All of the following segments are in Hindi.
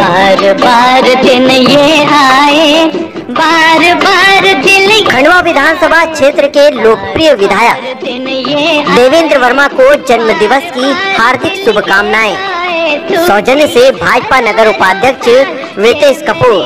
बार बार दिन ये आए, बार बार दिन। खंडवा विधानसभा क्षेत्र के लोकप्रिय विधायक देवेंद्र वर्मा को जन्म दिवस की हार्दिक शुभकामनाएं। सौजन्य से भाजपा नगर उपाध्यक्ष Ritesh Kapoor.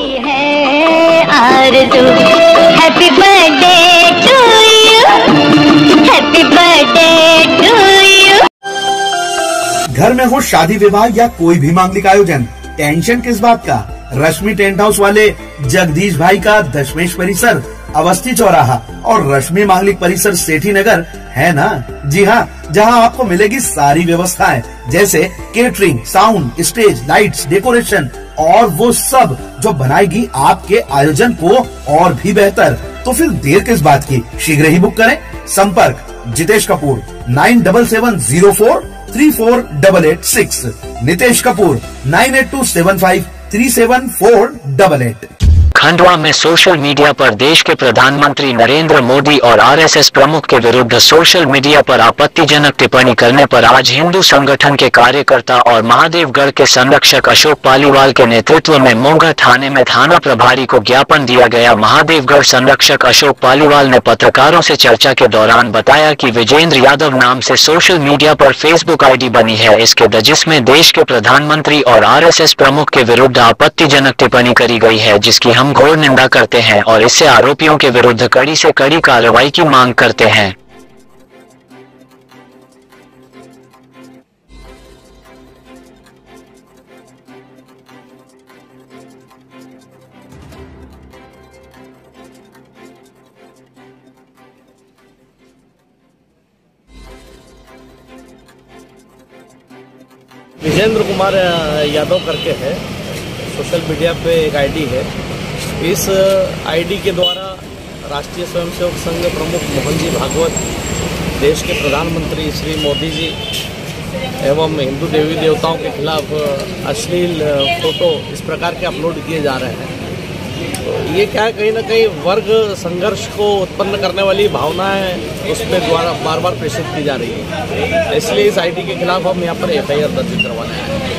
Happy birthday to you, happy birthday to you. घर में हो शादी विवाह या कोई भी मांगलिक आयोजन, टेंशन किस बात का। रश्मि टेंट हाउस वाले जगदीश भाई का दशमेश परिसर, अवस्थी चौराहा और रश्मि मांगलिक परिसर सेठी नगर है ना। जी हाँ, जहाँ आपको मिलेगी सारी व्यवस्थाएं जैसे catering, sound, stage, lights, decoration और वो सब जो बनाएगी आपके आयोजन को और भी बेहतर। तो फिर देर किस बात की, शीघ्र ही बुक करें। संपर्क जितेश कपूर 9770434886, नितेश कपूर 9827537488। खंडवा में सोशल मीडिया पर देश के प्रधानमंत्री नरेंद्र मोदी और आरएसएस प्रमुख के विरुद्ध सोशल मीडिया पर आपत्तिजनक टिप्पणी करने पर आज हिंदू संगठन के कार्यकर्ता और महादेवगढ़ के संरक्षक अशोक पालीवाल के नेतृत्व में मोंगा थाने में थाना प्रभारी को ज्ञापन दिया गया। महादेवगढ़ संरक्षक अशोक पालीवाल ने पत्रकारों से चर्चा के दौरान बताया कि विजेंद्र यादव नाम से सोशल मीडिया पर फेसबुक आईडी बनी है, इसके जिसमें देश के प्रधानमंत्री और आरएसएस प्रमुख के विरुद्ध आपत्तिजनक टिप्पणी करी गई है, जिसकी हम घोर निंदा करते हैं और इससे आरोपियों के विरुद्ध कड़ी से कड़ी कार्रवाई की मांग करते हैं। विजेंद्र कुमार यादव करके है, सोशल मीडिया पे एक आईडी है। इस आईडी के द्वारा राष्ट्रीय स्वयंसेवक संघ प्रमुख मोहन जी भागवत, देश के प्रधानमंत्री श्री मोदी जी एवं हिंदू देवी देवताओं के खिलाफ अश्लील फोटो इस प्रकार के अपलोड किए जा रहे हैं। तो ये क्या है, कहीं ना कहीं वर्ग संघर्ष को उत्पन्न करने वाली भावनाएं उस पर द्वारा बार बार प्रेषित की जा रही है। इसलिए इस आईडी के खिलाफ हम यहाँ पर एफआईआर दर्ज करवाना है।